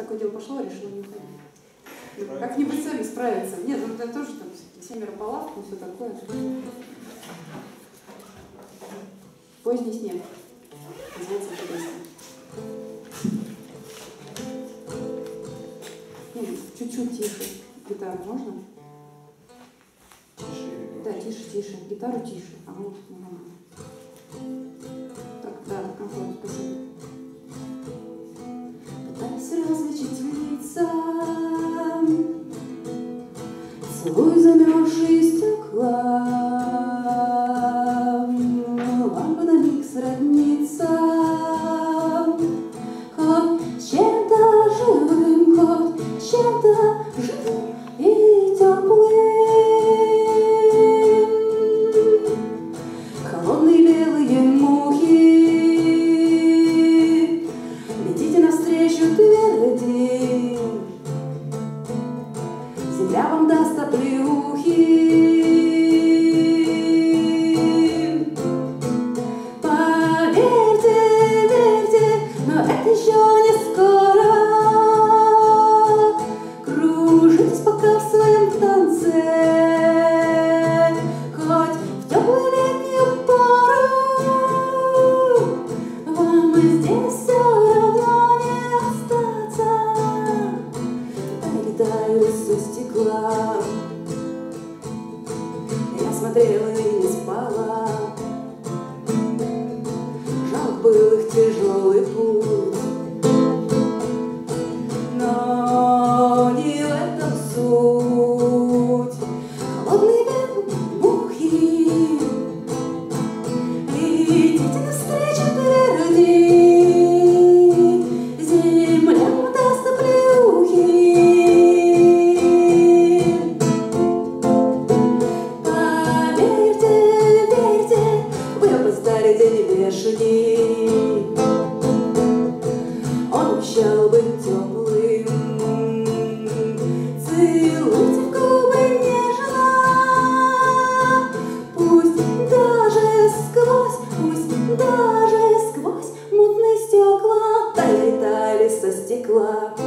такое дело пошло, решила не уходить. Как-нибудь сами справиться. Нет, ну это тоже там семеро палаток, и все такое. Поздний снег. Называется интересно. Чуть-чуть тише. Гитару можно? Тише. Да, тише. Гитару тише. А вот нормально. Так, да, комфортно, спасибо. Пытаюсь различить лица, целую замерзшие стекла, лампа на миг сроднится, хоть чем-то живым, хоть чем-то живым и теплым. Холодные белые мухи, летите навстречу тверди, земля вам даст оплеухи. Поверьте, верьте, но это еще не скоро. Кружитесь пока в своем танце, хоть в теплую летнюю пору. Вам здесь все равно не остаться. Летаю со стекла. Я смотрела и не спала. Жалок был их тяжелый путь, но не в этом суть. Холодные белые мухи, летите навстречу тверди, земля даст оплеухи. Поверьте, верьте, вы опоздали, день бешеный. Он обещал быть теплым. Целуйте в губы нежно, пусть даже сквозь мутные стекла долетали со стекла.